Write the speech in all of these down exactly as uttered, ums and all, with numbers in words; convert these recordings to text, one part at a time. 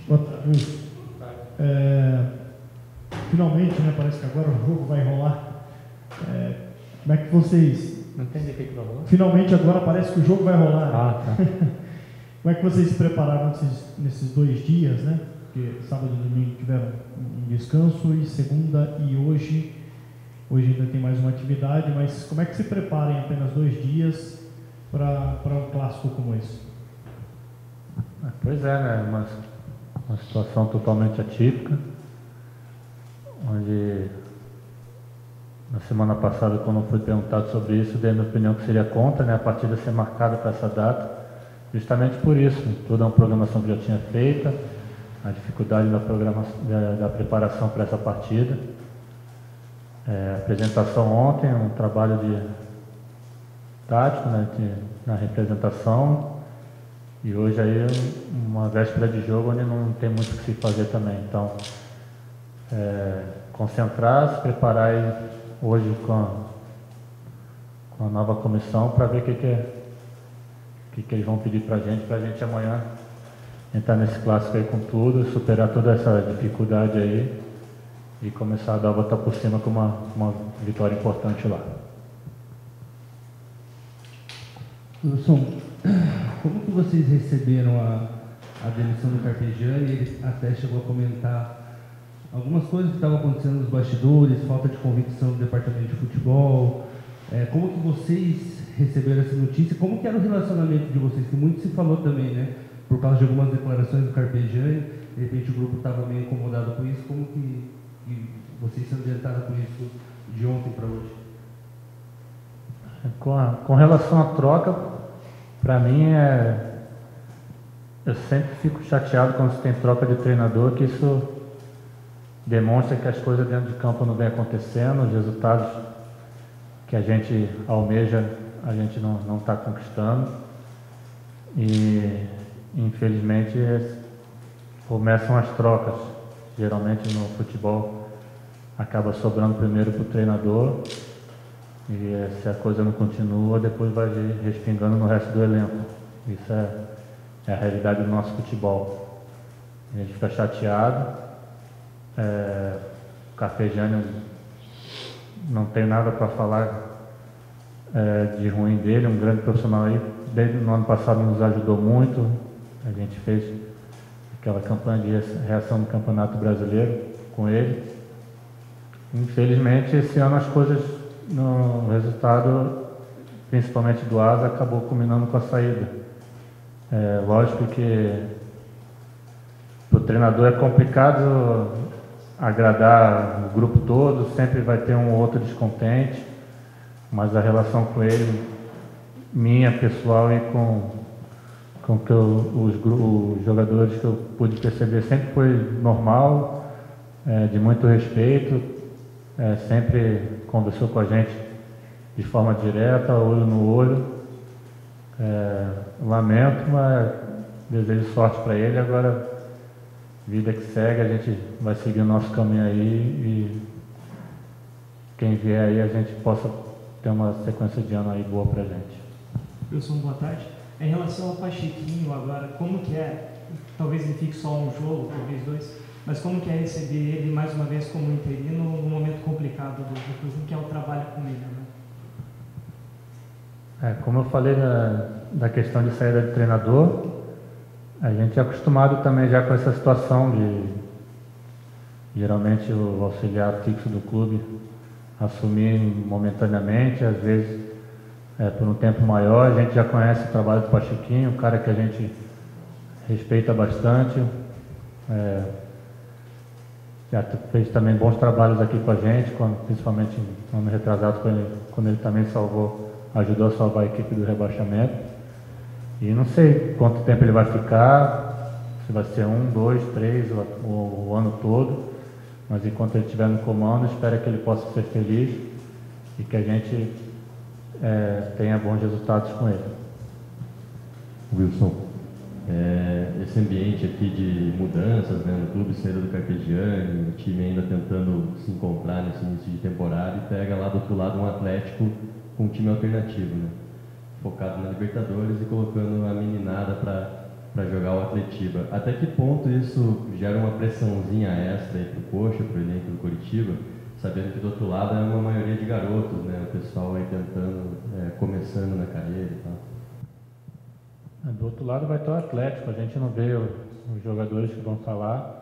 Boa tarde. É, finalmente, né, parece que agora o jogo vai rolar. É, como é que vocês... Não entendi o que vai rolar. Finalmente agora parece que o jogo vai rolar. Ah, tá. Como é que vocês se prepararam nesses, nesses dois dias, né? Porque sábado e domingo tiveram um descanso e segunda e hoje, hoje ainda tem mais uma atividade, mas como é que se prepara em apenas dois dias para um clássico como esse? Pois é, né? Uma, uma situação totalmente atípica, onde na semana passada, quando eu fui perguntado sobre isso, dei a minha opinião que seria contra, né, a partida ser marcada para essa data, justamente por isso. Toda uma programação que já tinha feita, a dificuldade da, programação, da, da preparação para essa partida. É, apresentação ontem, um trabalho de tático, né, de, na representação, e hoje aí uma véspera de jogo onde não tem muito o que se fazer também. Então, é, concentrar, se preparar aí hoje com a, com a nova comissão para ver o que, que, é, que, que eles vão pedir para a gente, para a gente amanhã entrar nesse clássico aí com tudo, superar toda essa dificuldade aí e começar a dar a volta por cima com uma, uma vitória importante lá. Wilson, como que vocês receberam a, a demissão do Carpegiani? Ele até chegou a comentar algumas coisas que estavam acontecendo nos bastidores, falta de convicção do departamento de futebol. É, como que vocês receberam essa notícia? Como que era o relacionamento de vocês? Que muito se falou também, né? Por causa de algumas declarações do Carpegiani, de repente o grupo estava meio incomodado com isso. Como que, que vocês se ambientaram com isso de ontem para hoje? Com, a, com relação à troca, para mim é... Eu sempre fico chateado quando se tem troca de treinador, que isso demonstra que as coisas dentro de campo não vem acontecendo, os resultados que a gente almeja, a gente não está conquistando. E, infelizmente, começam as trocas. Geralmente no futebol acaba sobrando primeiro para o treinador, e se a coisa não continua, depois vai respingando no resto do elenco. Isso é, é a realidade do nosso futebol. A gente fica chateado. É, o Carpegiani, não tem nada para falar é, de ruim dele, um grande profissional aí. Desde o ano passado nos ajudou muito. A gente fez aquela campanha de reação no Campeonato Brasileiro com ele. Infelizmente, esse ano as coisas, no resultado, principalmente do Asa, acabou culminando com a saída. É, lógico que para o treinador é complicado agradar o grupo todo, sempre vai ter um ou outro descontente, mas a relação com ele, minha pessoal e com, com que eu, os, os jogadores que eu pude perceber, sempre foi normal, é, de muito respeito, é, sempre conversou com a gente de forma direta, olho no olho. É, lamento, mas desejo sorte para ele. Agora, vida que segue, a gente vai seguir o nosso caminho aí, e quem vier aí a gente possa ter uma sequência de ano aí boa pra gente. Wilson, boa tarde. Em relação ao Pachequinho agora, como que é, talvez ele fique só um jogo, talvez dois, mas como que é receber ele mais uma vez como interino num momento complicado do, do clube, que é o trabalho com ele, né? É, como eu falei da, da questão de saída de treinador, a gente é acostumado também já com essa situação de, geralmente, o auxiliar fixo do clube assumir momentaneamente, às vezes é, por um tempo maior. A gente já conhece o trabalho do Pachequinho, um cara que a gente respeita bastante, é, já fez também bons trabalhos aqui com a gente, quando, principalmente no ano retrasado, quando ele, quando ele também salvou, ajudou a salvar a equipe do rebaixamento. E não sei quanto tempo ele vai ficar, se vai ser um, dois, três, o, o, o ano todo, mas enquanto ele estiver no comando, espero que ele possa ser feliz e que a gente é, tenha bons resultados com ele. Wilson, é, esse ambiente aqui de mudanças, né, no clube, saída do Carpegiani, o time ainda tentando se encontrar nesse início de temporada, e pega lá do outro lado um Atlético com um time alternativo, né? Focado na Libertadores e colocando a meninada para para jogar o Atletiba. Até que ponto isso gera uma pressãozinha extra aí para o Coxa, para o elenco do Coritiba, sabendo que do outro lado é uma maioria de garotos, né? O pessoal aí tentando, é, começando na carreira e tal. Do outro lado vai estar o Atlético, a gente não vê os jogadores que vão falar.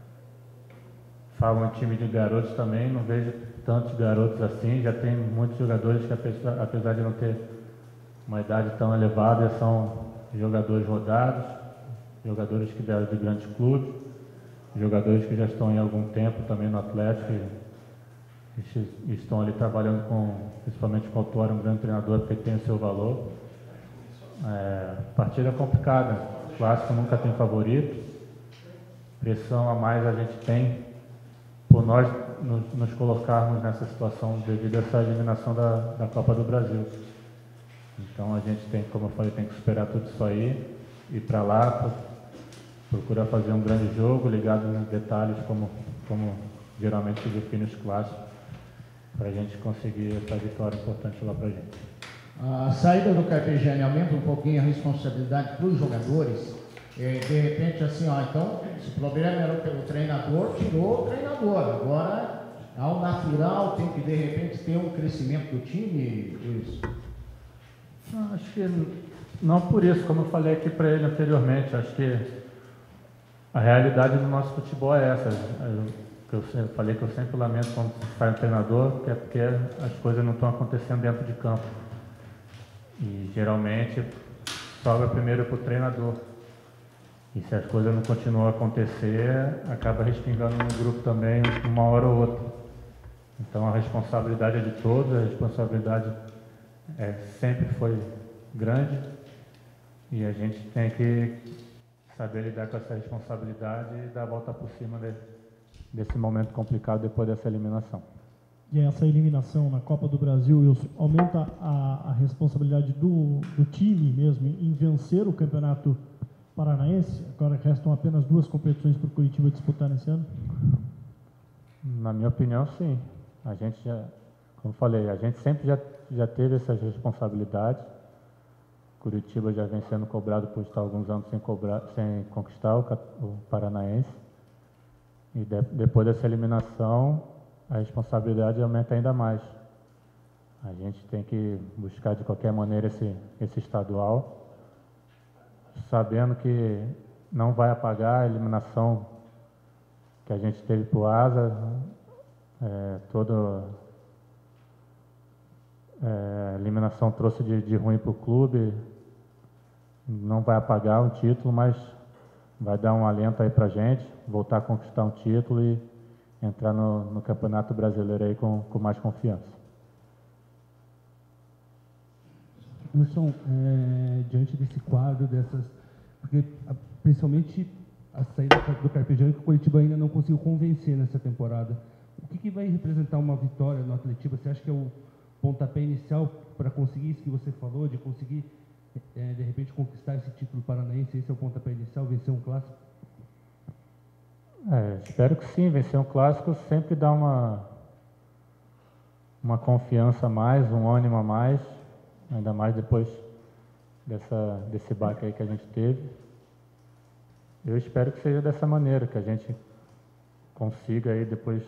Falam em time de garotos também, não vejo tantos garotos assim, já tem muitos jogadores que apesar, apesar de não ter uma idade tão elevada, são jogadores rodados, jogadores que vieram de grandes clubes, jogadores que já estão em algum tempo também no Atlético e, e estão ali trabalhando com, principalmente com o Autório, um grande treinador, porque tem o seu valor. É, partida complicada, o clássico nunca tem favorito, pressão a mais a gente tem por nós nos, nos colocarmos nessa situação devido a essa eliminação da, da Copa do Brasil. Então a gente tem, como eu falei, tem que superar tudo isso aí, ir para lá, procurar fazer um grande jogo, ligado nos detalhes, como, como geralmente se define os clássicos, para a gente conseguir essa vitória importante lá para a gente. A saída do Carpegiani aumenta um pouquinho a responsabilidade para os jogadores. É, de repente, assim, ó, então, se o problema era pelo treinador, tirou o treinador. Agora, ao natural, tem que, de repente, ter um crescimento do time, Luiz? Não, acho que não por isso, como eu falei aqui para ele anteriormente, acho que a realidade do nosso futebol é essa. Eu, eu falei que eu sempre lamento quando sai um treinador, que é porque as coisas não estão acontecendo dentro de campo. E geralmente sobra primeiro para o treinador. E se as coisas não continuam a acontecer, acaba respingando no grupo também uma hora ou outra. Então a responsabilidade é de todos, a responsabilidade é, sempre foi grande e a gente tem que saber lidar com essa responsabilidade e dar a volta por cima de, desse momento complicado depois dessa eliminação. E essa eliminação na Copa do Brasil, Wilson, aumenta a, a responsabilidade do, do time mesmo em vencer o Campeonato Paranaense? Agora restam apenas duas competições para o Coritiba disputar nesse ano? Na minha opinião, sim. A gente já, como falei, a gente sempre já, já teve essas responsabilidades. Coritiba já vem sendo cobrado por estar alguns anos sem, cobrar, sem conquistar o, o Paranaense. E de, depois dessa eliminação, a responsabilidade aumenta ainda mais. A gente tem que buscar de qualquer maneira esse, esse estadual, sabendo que não vai apagar a eliminação que a gente teve para o Asa, é, toda é, eliminação trouxe de, de ruim para o clube, não vai apagar o título, mas vai dar um alento aí para a gente, voltar a conquistar um título e entrar no, no Campeonato Brasileiro aí com, com mais confiança. Wilson, é, diante desse quadro, dessas, porque a, principalmente a saída do Carpegiani, que o Coritiba ainda não conseguiu convencer nessa temporada, o que, que vai representar uma vitória no Atletiba? Você acha que é o pontapé inicial para conseguir isso que você falou, de conseguir, é, de repente, conquistar esse título paranaense? Esse é o pontapé inicial, vencer um clássico? É, espero que sim, vencer um clássico sempre dá uma, uma confiança a mais, um ânimo a mais, ainda mais depois dessa, desse baque aí que a gente teve. Eu espero que seja dessa maneira, que a gente consiga aí depois,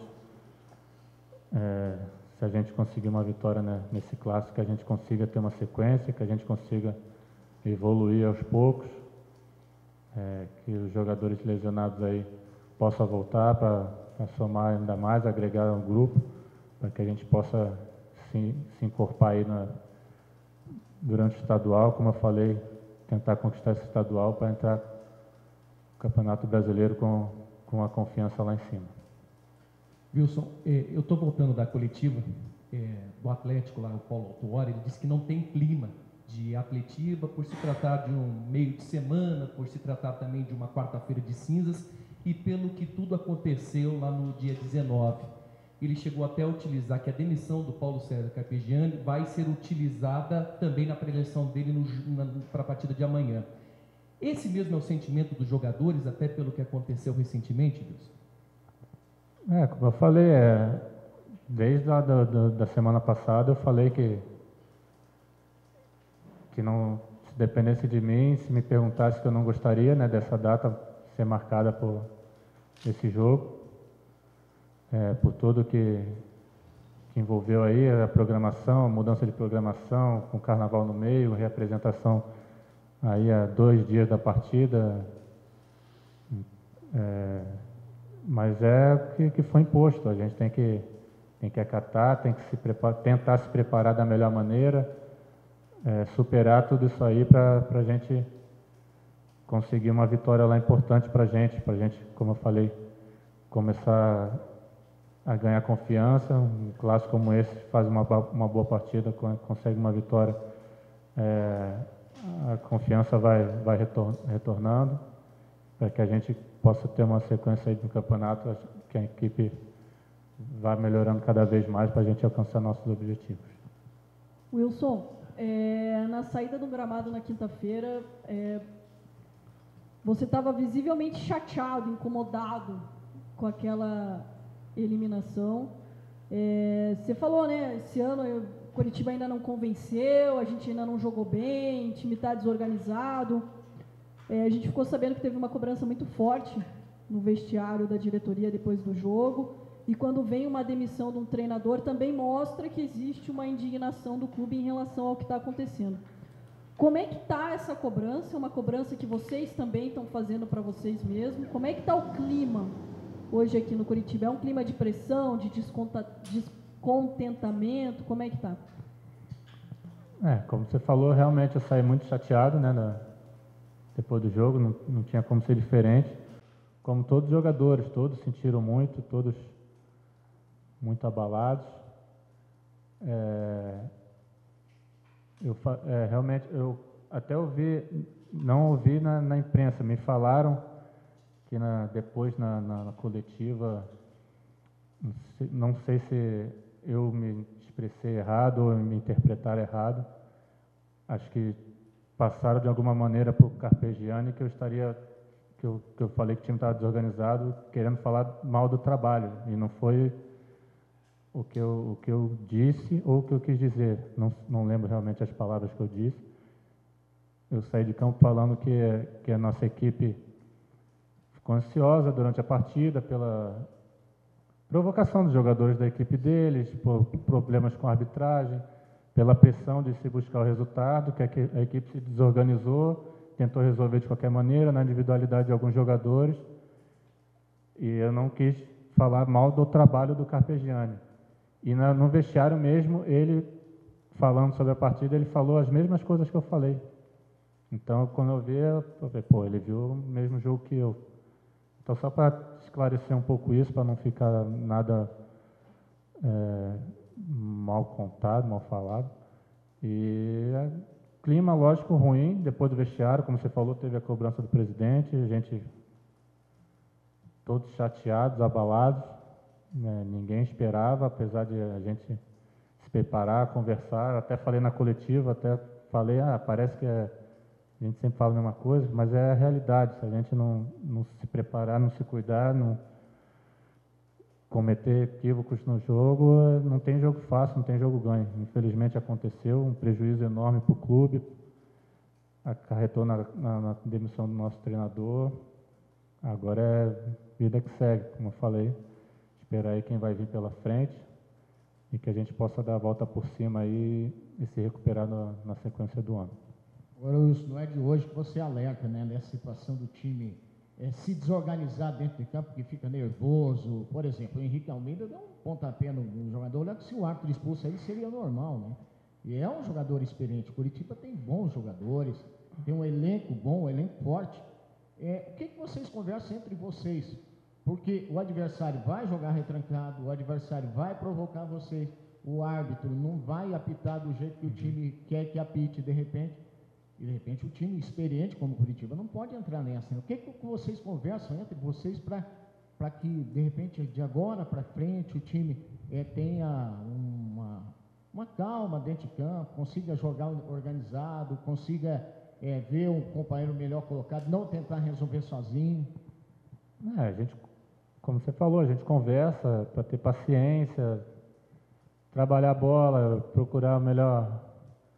é, se a gente conseguir uma vitória, né, nesse clássico, que a gente consiga ter uma sequência, que a gente consiga evoluir aos poucos, é, que os jogadores lesionados aí possa voltar para somar ainda mais, agregar um grupo, para que a gente possa se, se encorpar aí na, durante o estadual, como eu falei, tentar conquistar esse estadual para entrar no Campeonato Brasileiro com, com a confiança lá em cima. Wilson, eh, eu estou voltando da coletiva eh, do Atlético, lá o Paulo Autuori, ele disse que não tem clima de Atletiba por se tratar de um meio de semana, por se tratar também de uma quarta-feira de cinzas, e pelo que tudo aconteceu lá no dia dezenove. Ele chegou até a utilizar que a demissão do Paulo César Carpegiani vai ser utilizada também na preleção dele para a partida de amanhã. Esse mesmo é o sentimento dos jogadores, até pelo que aconteceu recentemente, Wilson? É, como eu falei, é, desde a da, da, da semana passada eu falei que, que não, se dependesse de mim, se me perguntasse que eu não gostaria, né, dessa data ser marcada por esse jogo, é, por tudo que, que envolveu aí, a programação, a mudança de programação, com o carnaval no meio, reapresentação aí a dois dias da partida, é, mas é o que, que foi imposto, a gente tem que, tem que acatar, tem que se preparar, tentar se preparar da melhor maneira, é, superar tudo isso aí para a gente conseguir uma vitória lá importante para a gente, para a gente, como eu falei, começar a ganhar confiança. Um clássico como esse faz uma, uma boa partida, consegue uma vitória, é, a confiança vai, vai retor retornando, para que a gente possa ter uma sequência aí no campeonato, que a equipe vá melhorando cada vez mais para a gente alcançar nossos objetivos. Wilson, é, na saída do gramado na quinta-feira, é, você estava visivelmente chateado, incomodado com aquela eliminação. É, você falou, né, esse ano o Coritiba ainda não convenceu, a gente ainda não jogou bem, o time está desorganizado. É, a gente ficou sabendo que teve uma cobrança muito forte no vestiário da diretoria depois do jogo. E quando vem uma demissão de um treinador, também mostra que existe uma indignação do clube em relação ao que está acontecendo. Como é que está essa cobrança? É uma cobrança que vocês também estão fazendo para vocês mesmos. Como é que está o clima hoje aqui no Coritiba? É um clima de pressão, de descontentamento? Como é que está? É, como você falou, realmente eu saí muito chateado, né, na, depois do jogo, não, não tinha como ser diferente. Como todos os jogadores, todos sentiram muito, todos muito abalados. É, eu é, realmente, eu até ouvi, não ouvi na, na imprensa, me falaram que na, depois na, na, na coletiva, não sei, não sei se eu me expressei errado ou me interpretaram errado, acho que passaram de alguma maneira para o Carpegiani que eu estaria, que eu, que eu falei que o time estava desorganizado, querendo falar mal do trabalho, e não foi o que eu, o que eu disse ou o que eu quis dizer, não, não lembro realmente as palavras que eu disse. Eu saí de campo falando que, que a nossa equipe ficou ansiosa durante a partida pela provocação dos jogadores da equipe deles, por problemas com a arbitragem, pela pressão de se buscar o resultado, que a, a equipe se desorganizou, tentou resolver de qualquer maneira, na individualidade de alguns jogadores, e eu não quis falar mal do trabalho do Carpegiani. E na, no vestiário mesmo, ele, falando sobre a partida, ele falou as mesmas coisas que eu falei. Então, quando eu vi, eu falei, pô, ele viu o mesmo jogo que eu. Então, só para esclarecer um pouco isso, para não ficar nada é, mal contado, mal falado. E é, clima, lógico, ruim, depois do vestiário, como você falou, teve a cobrança do presidente, a gente todos chateados, abalados, né, ninguém esperava, apesar de a gente se preparar, conversar, até falei na coletiva, até falei, ah, parece que é, a gente sempre fala a mesma coisa, mas é a realidade, se a gente não, não se preparar, não se cuidar, não cometer equívocos no jogo, não tem jogo fácil, não tem jogo ganho. Infelizmente aconteceu, um prejuízo enorme para o clube, acarretou na, na, na demissão do nosso treinador, agora é vida que segue, como eu falei, esperar aí quem vai vir pela frente e que a gente possa dar a volta por cima aí e se recuperar na, na sequência do ano. Agora, Wilson, não é de hoje que você alerta, né, nessa situação do time é, se desorganizar dentro de campo, que fica nervoso. Por exemplo, o Henrique Almeida deu um pontapé no, no jogador, olha que se o árbitro expulsa aí seria normal, né? E é um jogador experiente. O Coritiba tem bons jogadores, tem um elenco bom, um elenco forte. É, o que, que vocês conversam entre vocês? Porque o adversário vai jogar retrancado, o adversário vai provocar vocês, o árbitro não vai apitar do jeito que o time quer que apite de repente, e de repente o time experiente como o Coritiba não pode entrar nessa. Né? O que, que vocês conversam entre vocês para que de repente de agora para frente o time é, tenha uma, uma calma dentro de campo, consiga jogar organizado, consiga é, ver um companheiro melhor colocado, não tentar resolver sozinho? É, a gente, como você falou, a gente conversa para ter paciência, trabalhar a bola, procurar o melhor,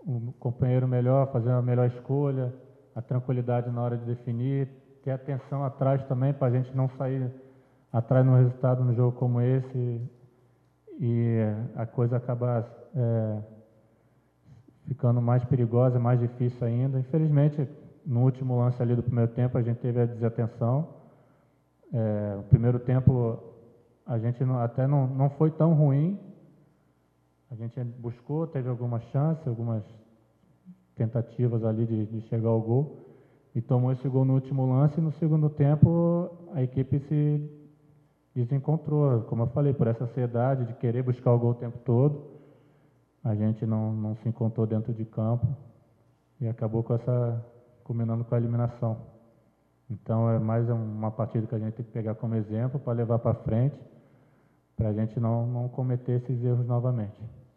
um companheiro melhor, fazer uma melhor escolha, a tranquilidade na hora de definir, ter atenção atrás também para a gente não sair atrás no resultado no jogo como esse e a coisa acaba é, ficando mais perigosa, mais difícil ainda. Infelizmente, no último lance ali do primeiro tempo, a gente teve a desatenção. É, o primeiro tempo a gente não, até não, não foi tão ruim. A gente buscou, teve algumas chances, algumas tentativas ali de, de chegar ao gol e tomou esse gol no último lance. E no segundo tempo a equipe se desencontrou, como eu falei, por essa ansiedade de querer buscar o gol o tempo todo. A gente não, não se encontrou dentro de campo e acabou com essa, culminando com a eliminação. Então é mais uma partida que a gente tem que pegar como exemplo para levar para frente, para a gente não, não cometer esses erros novamente.